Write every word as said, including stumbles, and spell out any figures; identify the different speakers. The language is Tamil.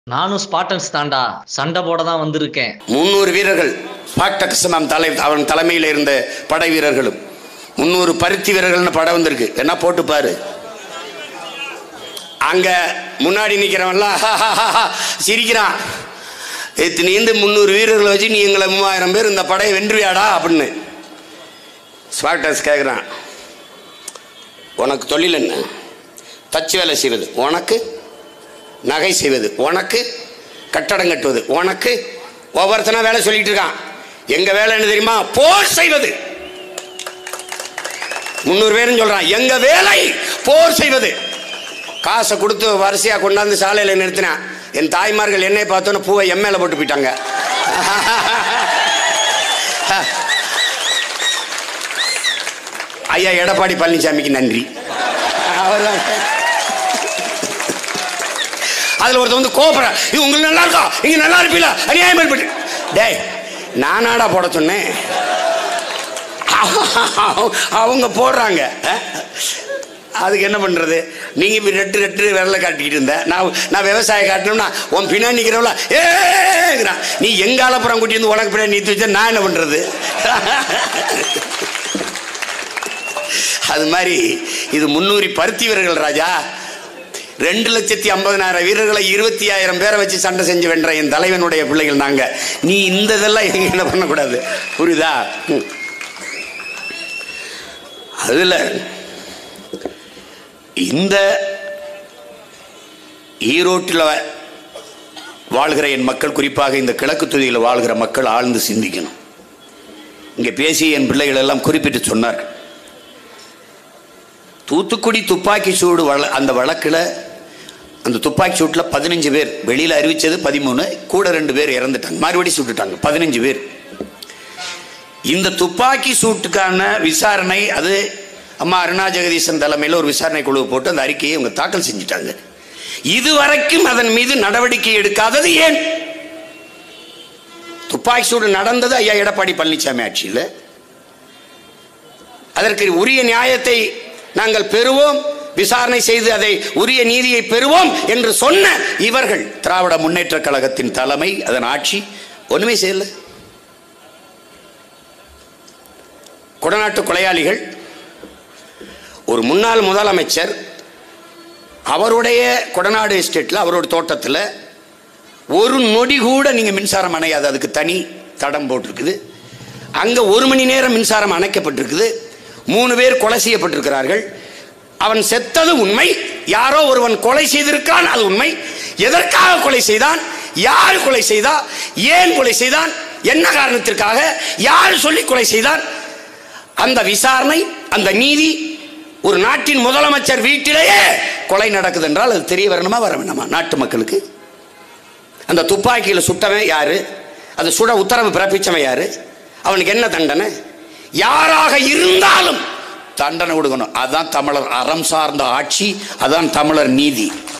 Speaker 1: நானும் ஸ்பார்டன்ஸ் தாண்டா, சண்டை போட தான் வந்திருக்கேன்.
Speaker 2: முன்னூறு வீரர்கள் ஸ்பார்டக்ஸ் தலை அவன் தலைமையில் இருந்த படை வீரர்களும் முன்னூறு பருத்தி வீரர்கள்னு படம் வந்திருக்கு. என்ன போட்டு பாரு. அங்க முன்னாடி நிக்கிறவன்லாம் சிரிக்கிறான். நீந்து முன்னூறு வீரர்களை வச்சு நீ எங்களை மூவாயிரம் பேர் இந்த படையை வென்றுவியாடா அப்படின்னு ஸ்பார்டக்ஸ் கேட்குறான். உனக்கு தொழில் என்ன? தச்சு வேலை செய்வது, உனக்கு நகை செய்வது, உனக்கு கட்டடம் கட்டுவது, உனக்கு ஒவ்வொருத்தனா வேலை சொல்லிட்டு இருக்கான். எங்க வேலை என்ன தெரியுமா? போர் செய்வது. முன்னூறு பேரும் சொல்றான் எங்க வேலை போர் செய்வது. காசை கொடுத்து வரிசையா கொண்டாந்து சாலையில் நிறுத்தினான். என் தாய்மார்கள் என்னை பார்த்தோன்னு பூவை எம்எல்ஏ போட்டு போயிட்டாங்க. ஐயா எடப்பாடி பழனிசாமிக்கு நன்றி. அவர்தான் அதுல ஒருத்த வந்து கோபுற இது உங்களுக்கு நல்லா இருக்கா, நீங்க நல்லா இருப்பீங்களா, அநியாயம் ஏற்பட்டு டேய் நானாடா போட சொன்னேன். அவங்க போடுறாங்க. அதுக்கு என்ன பண்றது? நீங்க இப்ப ரெட்டு ரெட்டு விரல காட்டிக்கிட்டு இருந்த நான் நான் விவசாயம் காட்டணும்னா உன் பின்னாடி நிக்கிறவள ஏங்கிறான். நீ எங்க ஆலப்புறம் கூட்டி வந்து உனக்கு பின்னாடி நீத்து வச்சா நான் என்ன பண்றது? அது மாதிரி இது முன்னூறு பருத்தி வீரர்கள் ராஜா. ரெண்டு லட்சத்தி ஐம்பதனாயிரம் வீரர்களை இருபத்தி ஆயிரம் பேரை வச்சு சண்டை செஞ்சு வென்ற என் தலைவனுடைய பிள்ளைகள் நாங்க. நீ இந்த இதெல்லாம் எங்க என்ன பண்ணக்கூடாது, புரியுதா? அதுல இந்த ஈரோட்டில் வாழ்கிற என் மக்கள், குறிப்பாக இந்த கிழக்கு தொகுதியில் வாழ்கிற மக்கள் ஆழ்ந்து சிந்திக்கணும். இங்கே பேசி என் பிள்ளைகள் எல்லாம் குறிப்பிட்டு சொன்னார். தூத்துக்குடி துப்பாக்கி சூடு வழ அந்த வழக்கில் அந்த துப்பாக்கி சூட்டில் பதினஞ்சு பேர், வெளியில் அறிவித்தது பதிமூணு, கூட ரெண்டு பேர் இறந்துட்டாங்க, மறுபடியும் சுட்டுட்டாங்க, பதினஞ்சு பேர். இந்த துப்பாக்கி சூட்டுக்கான விசாரணை அது அம்மா அருணா ஜெகதீசன் தலைமையில் ஒரு விசாரணை குழு போட்டு அந்த அறிக்கையை அவங்க தாக்கல் செஞ்சிட்டாங்க. இதுவரைக்கும் அதன் மீது நடவடிக்கை எடுக்காதது ஏன்? துப்பாக்கி சூடு நடந்தது ஐயா எடப்பாடி பழனிசாமி ஆட்சியில். அதற்கு உரிய நியாயத்தை நாங்கள் பெறுவோம், விசாரணை செய்து அதை உரிய நீதியை பெறுவோம் என்று சொன்ன இவர்கள் திராவிட முன்னேற்ற கழகத்தின் தலைமை, அதன் ஆட்சி ஒண்ணுமே செய்யல. கொடநாட்டு கொலையாளிகள் ஒரு முன்னாள் முதலமைச்சர் அவருடைய கொடநாடு எஸ்டேட்டில் அவரோட தோட்டத்தில் ஒரு நொடி கூட நீங்கள் மின்சாரம் அணையாது, அதுக்கு தனி தடம் போட்டிருக்குது. அங்கே ஒரு மணி நேரம் மின்சாரம் அணைக்கப்பட்டிருக்குது. மூணு பேர் கொலை செய்யப்பட்டிருக்கிறார்கள். அவன் செத்தது உண்மை, யாரோ ஒருவன் கொலை செய்திருக்கான் அது உண்மை. எதற்காக கொலை செய்தான், யார் கொலை செய்தா, ஏன் கொலை செய்தான், என்ன காரணத்திற்காக, யார் சொல்லி கொலை செய்தான், அந்த விசாரணை, அந்த நீதி. ஒரு நாட்டின் முதலமைச்சர் வீட்டிலேயே கொலை நடக்குது என்றால் அது தெரிய வரணுமா வர வேணுமா நாட்டு மக்களுக்கு? அந்த துப்பாக்கியில் சுட்டவன் யாரு, அது சுட உத்தரவு பிறப்பிச்சவன் யாரு, அவனுக்கு என்ன தண்டனை? யாராக இருந்தாலும் தண்டனை கொடுக்கணும். அதான் தமிழர் அறம் சார்ந்த ஆட்சி, அதான் தமிழர் நீதி.